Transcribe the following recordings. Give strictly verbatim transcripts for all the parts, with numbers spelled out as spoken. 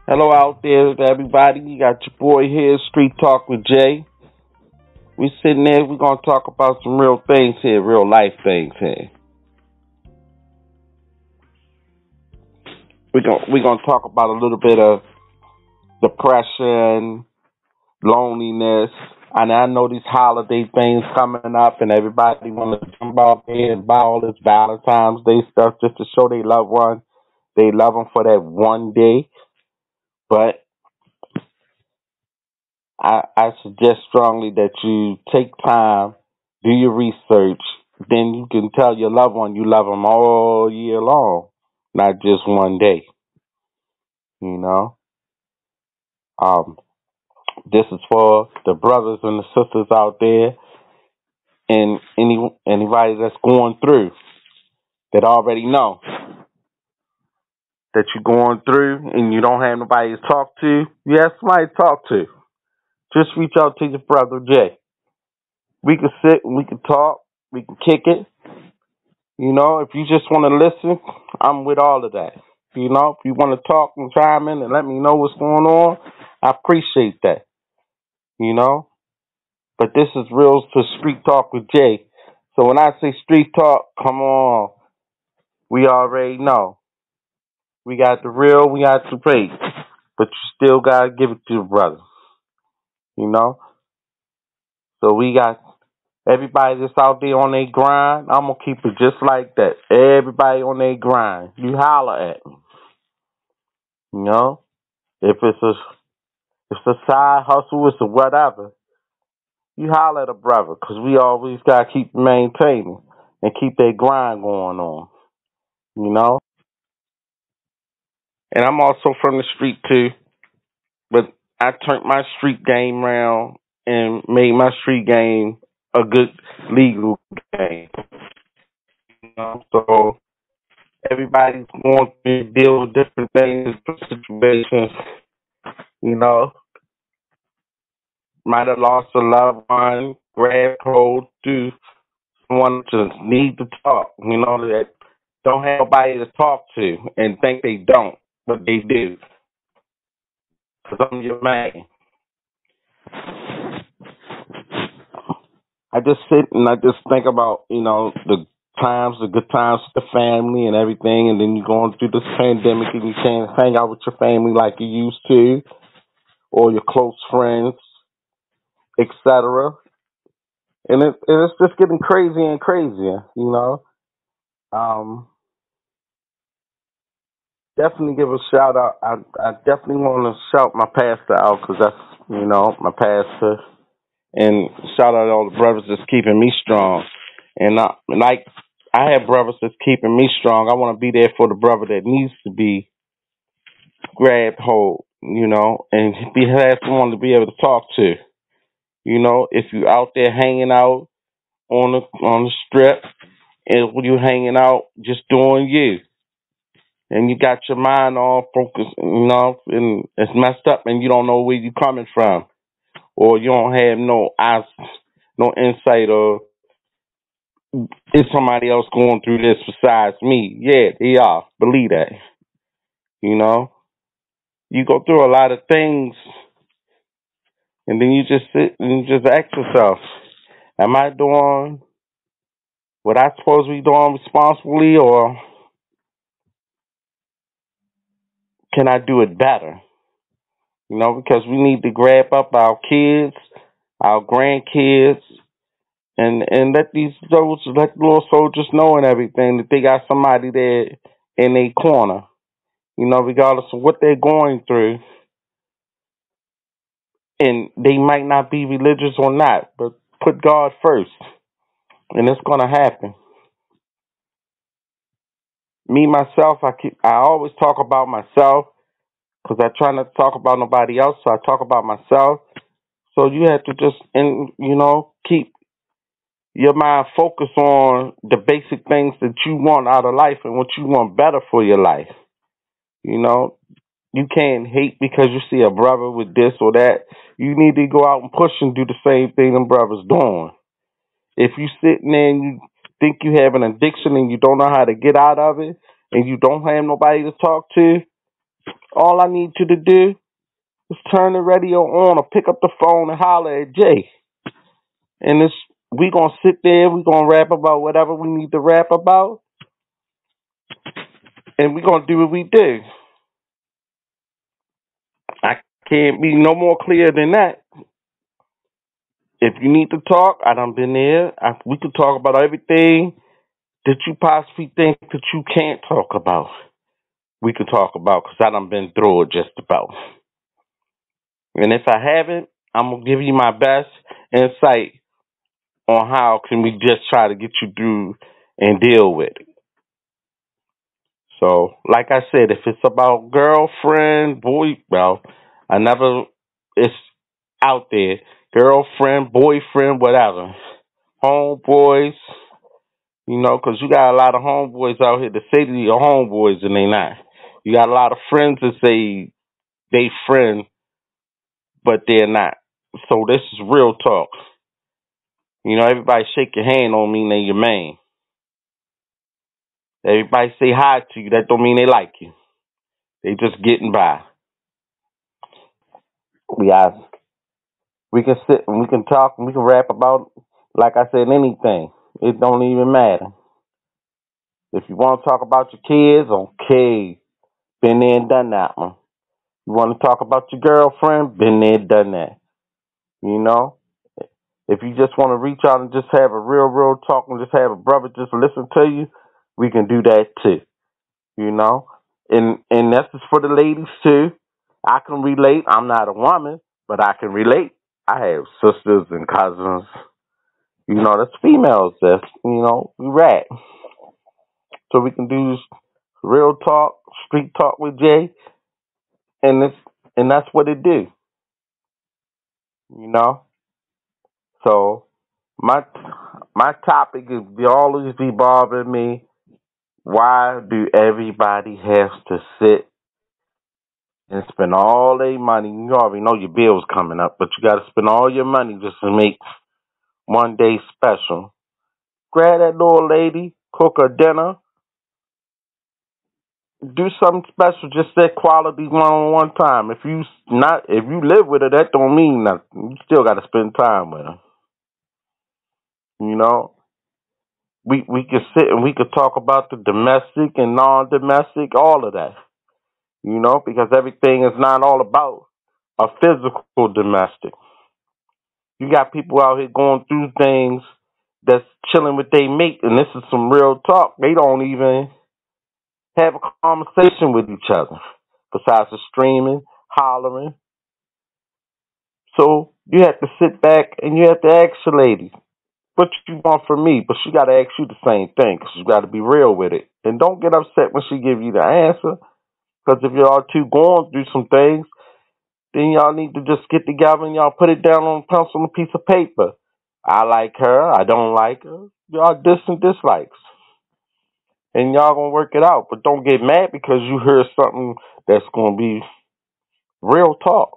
Hello out there, everybody. You got your boy here, Street Talk with Jay. We sitting there. We're gonna talk about some real things here, real life things here. We're gonna we're gonna talk about a little bit of depression, loneliness, and I know these holiday things coming up, and everybody want to jump out there and buy all this Valentine's Day stuff just to show they love one. They love them for that one day, but I, I suggest strongly that you take time, do your research, then you can tell your loved one you love them all year long, not just one day. You know, um, this is for the brothers and the sisters out there, and any anybody that's going through that already know that you're going through and you don't have nobody to talk to. You have somebody to talk to. Just reach out to your brother Jay. We can sit and we can talk. We can kick it. You know, if you just want to listen, I'm with all of that. You know, if you want to talk and chime in and let me know what's going on, I appreciate that. You know, but this is real to Street Talk with Jay. So when I say Street Talk, come on, we already know. We got the real, we got the fake, but you still got to give it to your brother. You know, so we got everybody that's out there on their grind. I'm going to keep it just like that. Everybody on their grind. You holler at me. You know, if it's a it's a side hustle, it's a whatever. You holler at a brother, cause we always gotta keep maintaining and keep that grind going on. You know, and I'm also from the street too, but I turned my street game around and made my street game a good legal game. You know, so everybody's going to deal with different things, different situations. You know, might have lost a loved one, grab hold to someone to need to talk, you know, that don't have nobody to talk to and think they don't, but they do. Because I'm your man. I just sit and I just think about, you know, the times, the good times with the family and everything, and then you're going through this pandemic and you can't hang out with your family like you used to, or your close friends, et cetera. And it, and it's just getting crazier and crazier, you know. Um, definitely give a shout out. I, I definitely want to shout my pastor out because that's, you know, my pastor. And shout out to all the brothers that's keeping me strong. And I, like, I have brothers that's keeping me strong. I want to be there for the brother that needs to be grabbed hold, you know, and be have someone to be able to talk to. You know, if you out there hanging out on the on the strip, and when you hanging out just doing you, and you got your mind all focused, you know, and it's messed up, and you don't know where you coming from, or you don't have no eyes, no insight, or is somebody else going through this besides me? Yeah, they are. Believe that. You know, you go through a lot of things, and then you just sit and just ask yourself, am I doing what I supposed to be doing responsibly, or can I do it better? You know, because we need to grab up our kids, our grandkids, and and let these those let the little soldiers know and everything that they got somebody there in their corner. You know, regardless of what they're going through, and they might not be religious or not, but put God first, and it's gonna happen. Me myself, I keep I always talk about myself because I try not to talk about nobody else, so I talk about myself. So you have to just and you know keep your mind focused on the basic things that you want out of life and what you want better for your life. You know, you can't hate because you see a brother with this or that. You need to go out and push and do the same thing them brothers doing. If you sitting there and you think you have an addiction and you don't know how to get out of it and you don't have nobody to talk to, All I need you to do is turn the radio on or pick up the phone and holler at Jay. And it's we gonna sit there, we gonna rap about whatever we need to rap about, and we gonna do what we do. I can't be no more clear than that. If you need to talk, I done been there. I, we could talk about everything that you possibly think that you can't talk about. We could talk about because I done been through it just about. And if I haven't, I'm gonna give you my best insight on how can we just try to get you through and deal with it. So, like I said, if it's about girlfriend, boy, well, I never, it's out there. Girlfriend, boyfriend, whatever. Homeboys, you know, because you got a lot of homeboys out here that say to your homeboys and they not. You got a lot of friends that say they friend, but they're not. So this is real talk. You know, everybody shake your hand don't mean they your man. Everybody say hi to you, that don't mean they like you. They just getting by. We got, we can sit and we can talk and we can rap about, like I said, anything. It don't even matter. If you want to talk about your kids, okay, been there and done that one. You want to talk about your girlfriend, been there and done that. You know, if you just want to reach out and just have a real, real talk and just have a brother just listen to you, we can do that too. You know, and and that's just for the ladies too. I can relate. I'm not a woman, but I can relate. I have sisters and cousins. You know, that's females. That's you know, we rap. So we can do real talk, street talk with Jay, and it's and that's what it do. You know. So my my topic is be always be bothering me. Why do everybody have to sit and spend all their money? You already know your bills coming up, but you got to spend all your money just to make one day special. Grab that little lady, cook her dinner, do something special. Just that quality one one time. If you not, if you live with her, that don't mean nothing. You still got to spend time with her. You know, we we could sit and we could talk about the domestic and non-domestic, all of that. You know, because everything is not all about a physical domestic. You got people out here going through things that's chilling with their mate, and this is some real talk. They don't even have a conversation with each other besides the screaming, hollering. So you have to sit back and you have to ask the lady, what you want from me? But she got to ask you the same thing because you got to be real with it. And don't get upset when she give you the answer because if y'all two going through some things, then y'all need to just get together and y'all put it down on a pencil and a piece of paper. I like her. I don't like her. Y'all dis and dislikes. And y'all gonna work it out. But don't get mad because you heard something that's gonna be real talk.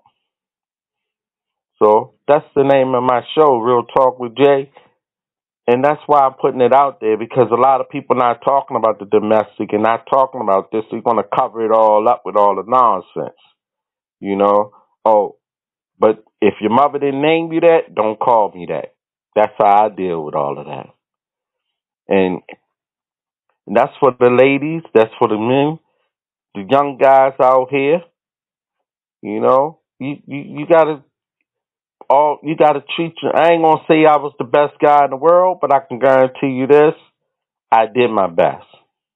So that's the name of my show, Real Talk with Jay. And that's why I'm putting it out there because a lot of people not talking about the domestic and not talking about this. They're gonna cover it all up with all the nonsense. You know? Oh, but if your mother didn't name you that, don't call me that. That's how I deal with all of that. And that's for the ladies, that's for the men, the young guys out here. You know, you you, you gotta all you gotta treat you. I ain't gonna say I was the best guy in the world, but I can guarantee you this: I did my best.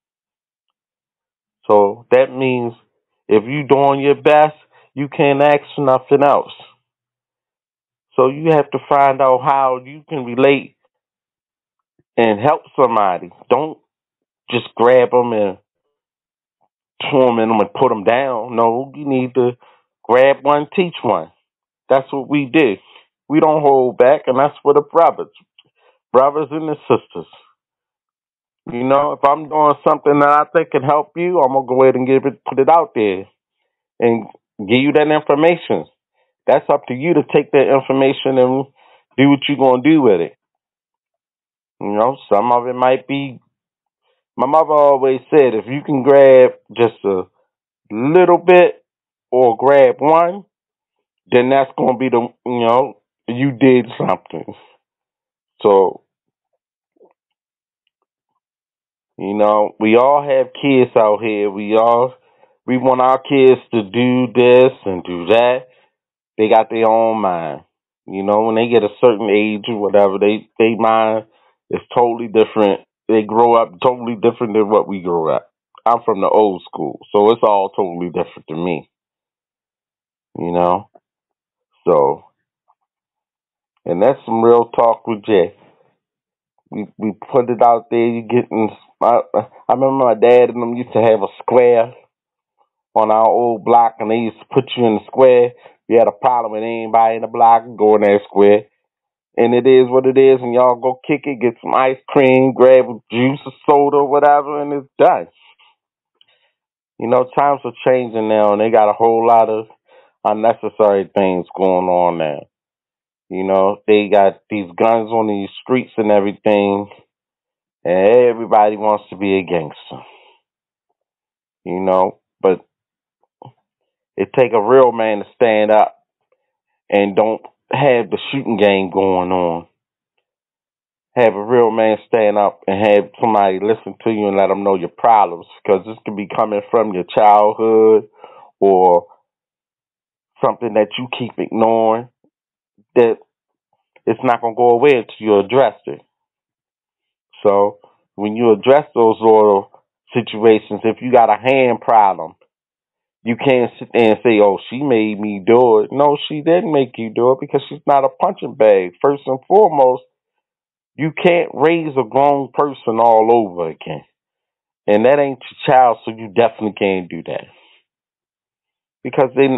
So that means if you doing your best, you can't ask for nothing else. So you have to find out how you can relate and help somebody. Don't just grab them and torment them and put them down. No, you need to grab one, teach one. That's what we did. We don't hold back, and that's for the brothers, brothers and the sisters. You know, if I'm doing something that I think can help you, I'm gonna go ahead and give it, put it out there, and give you that information. That's up to you to take that information and do what you're gonna do with it. You know, some of it might be. My mother always said, if you can grab just a little bit or grab one, then that's gonna be the you know you did something. So you know we all have kids out here. We all we want our kids to do this and do that. They got their own mind. You know, when they get a certain age or whatever, they they mind is totally different. They grow up totally different than what we grew up. I'm from the old school, so it's all totally different to me. You know, so and that's some real talk with Jay. We we put it out there. You getting? I, I remember my dad and them used to have a square on our old block, and they used to put you in the square. You had a problem with anybody in the block, go in that square. And it is what it is, and y'all go kick it, get some ice cream, grab a juice or soda or whatever, and it's done. You know, times are changing now, and they got a whole lot of unnecessary things going on now. You know, they got these guns on these streets and everything, and everybody wants to be a gangster. You know, but it take a real man to stand up and don't have the shooting game going on. Have a real man stand up and have somebody listen to you and let them know your problems, because this could be coming from your childhood or something that you keep ignoring, that it's not going to go away until you address it. So when you address those sort of situations, if you got a hand problem, you can't sit there and say, oh, she made me do it. No, she didn't make you do it, because she's not a punching bag. First and foremost, you can't raise a grown person all over again. And that ain't your child, so you definitely can't do that. Because they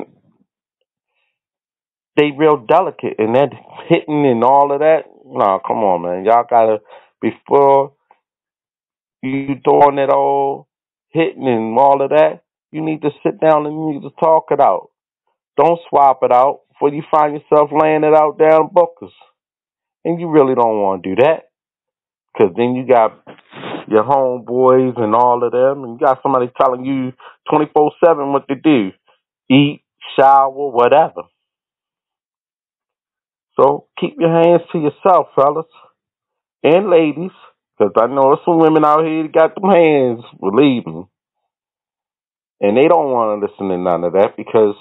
they real delicate, and that hitting and all of that. No, come on, man. Y'all gotta, before you throwing it all hitting and all of that, you need to sit down and you need to talk it out. Don't swap it out before you find yourself laying it out down Booker's. And you really don't want to do that, because then you got your homeboys and all of them, and you got somebody telling you twenty-four seven what to do. Eat, shower, whatever. So keep your hands to yourself, fellas and ladies, because I know there's some women out here that got them hands, believe me, and they don't want to listen to none of that, because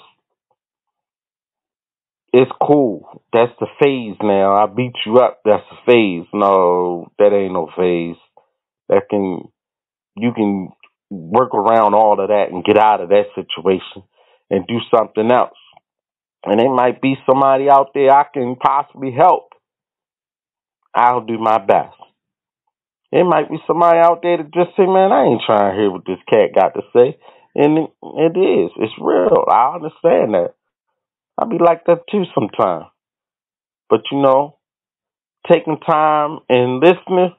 it's cool. That's the phase now. I beat you up. That's the phase. No, that ain't no phase. That can you can work around all of that and get out of that situation and do something else. And it might be somebody out there I can possibly help. I'll do my best. It might be somebody out there that just say, man, I ain't trying to hear what this cat got to say. And it, it is. It's real. I understand that. I be like that too sometimes. But, you know, taking time and listening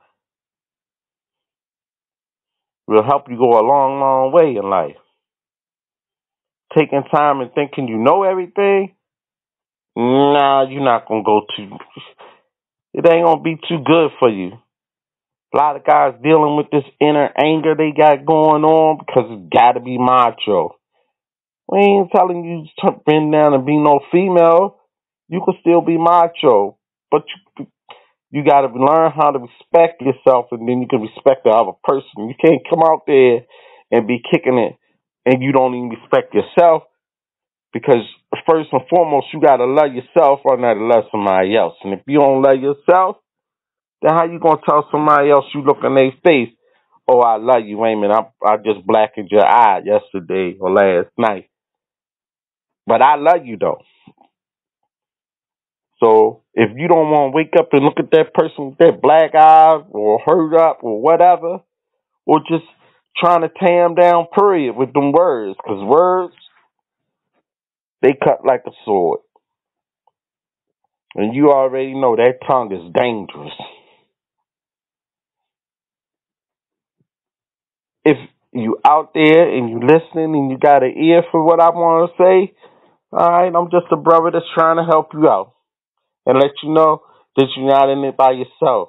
will help you go a long, long way in life. Taking time and thinking you know everything, nah, you're not going to go too, it ain't going to be too good for you. A lot of guys dealing with this inner anger they got going on because it's got to be macho. We ain't telling you to bend down and be no female. You can still be macho, but you you got to learn how to respect yourself, and then you can respect the other person. You can't come out there and be kicking it, and you don't even respect yourself, because first and foremost, you got to love yourself or not to love somebody else. And if you don't love yourself, then how you gonna tell somebody else you look in their face, oh, I love you, Wayman, I I just blackened your eye yesterday or last night, but I love you though. So if you don't want to wake up and look at that person with that black eye or hurt up or whatever, or just trying to tear them down, period, with them words, because words, they cut like a sword. And you already know that tongue is dangerous. If you out there and you listening and you got an ear for what I want to say, all right, I'm just a brother that's trying to help you out and let you know that you're not in it by yourself.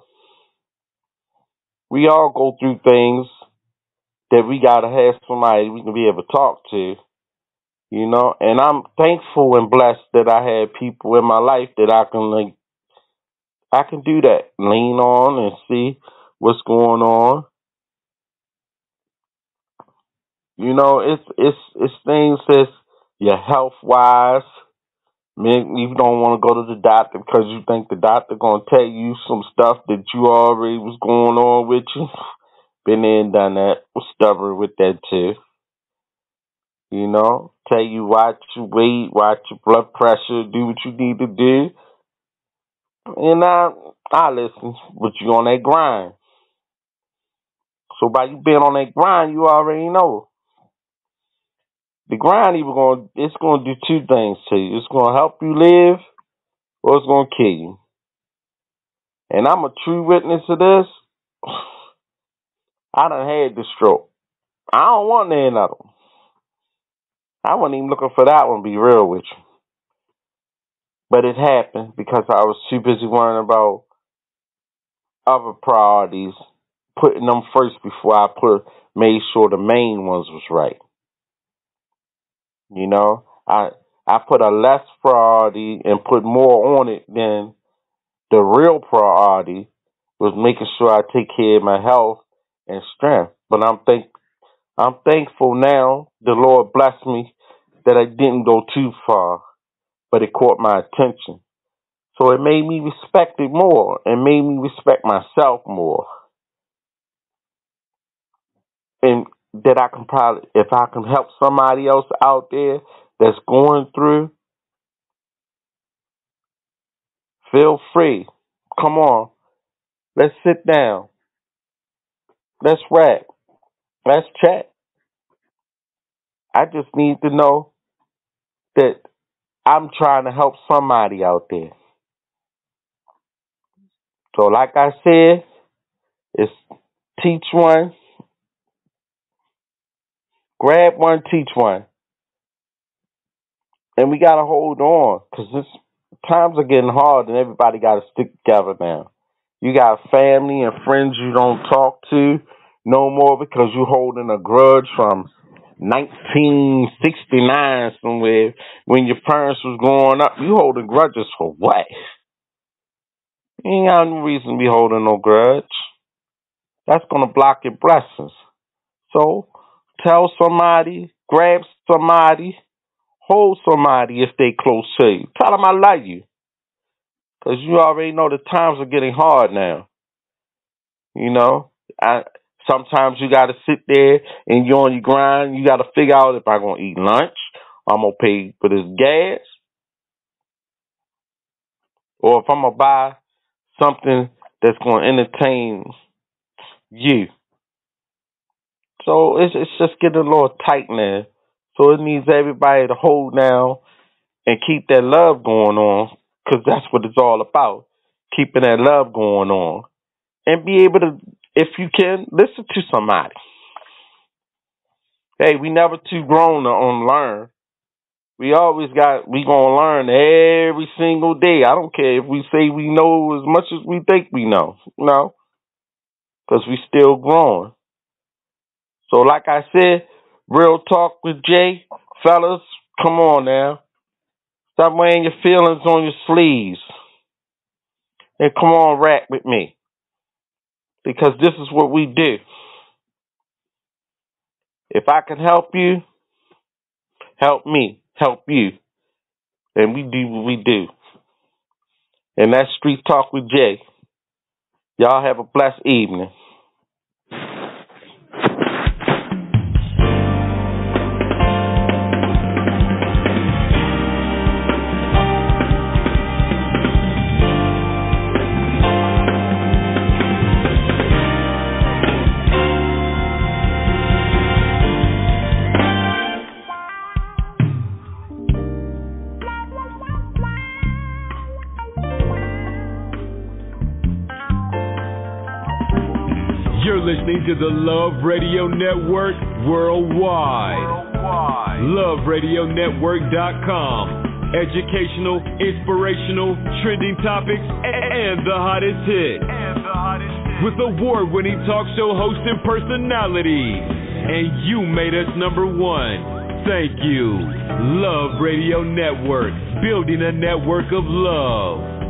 We all go through things that we got to have somebody we can be able to talk to. You know, and I'm thankful and blessed that I had people in my life that I can like I can do that. Lean on and see what's going on. You know, it's it's it's things that's your health wise. Man, you don't want to go to the doctor because you think the doctor gonna tell you some stuff that you already was going on with you. Been there and done that. Was stubborn with that too. You know, tell you watch your weight, watch your blood pressure, do what you need to do. And I I listen, but you on that grind. So by you being on that grind, you already know. The grind even going it's gonna do two things to you. It's gonna help you live or it's gonna kill you. And I'm a true witness of this. I done had the stroke. I don't want any of them. I wasn't even looking for that one, to be real with you. But it happened because I was too busy worrying about other priorities, putting them first before I put made sure the main ones was right. You know, I I put a less priority and put more on it than the real priority was making sure I take care of my health and strength. But I'm think I'm thankful now. The Lord blessed me that I didn't go too far, but it caught my attention. So it made me respect it more and made me respect myself more. And that I can probably, if I can help somebody else out there that's going through, feel free. Come on. Let's sit down. Let's rap. Let's chat. I just need to know that I'm trying to help somebody out there. So like I said, it's teach one, grab one, teach one. And we got to hold on because times are getting hard and everybody got to stick together now. You got family and friends you don't talk to no more because you're holding a grudge from nineteen sixty-nine somewhere when your parents was growing up. You holding grudges for what? You ain't got no reason to be holding no grudge. That's going to block your blessings. So tell somebody, grab somebody, hold somebody if they close to you. Tell them I love you. Because you already know the times are getting hard now. You know, I, sometimes you got to sit there and you're on your grind. You got to figure out if I'm going to eat lunch, I'm going to pay for this gas, or if I'm going to buy something that's going to entertain you. So it's, it's just getting a little tight now. So it needs everybody to hold down and keep that love going on, because that's what it's all about, keeping that love going on. And be able to, if you can, listen to somebody. Hey, we never too grown to unlearn. We always got, we gonna learn every single day. I don't care if we say we know as much as we think we know. No, because we still growing. So like I said, real talk with Jay. Fellas, come on now. Stop wearing your feelings on your sleeves. And come on, rap with me. Because this is what we do. If I can help you, help me, help you. And we do what we do. And that's Street Talk with Jay. Y'all have a blessed evening. Listening to the Love Radio Network worldwide. worldwide. love radio network dot com. Educational, inspirational, trending topics, and the hottest hits. And the hottest hits. With award-winning talk show hosts and personalities. And you made us number one. Thank you. Love Radio Network, building a network of love.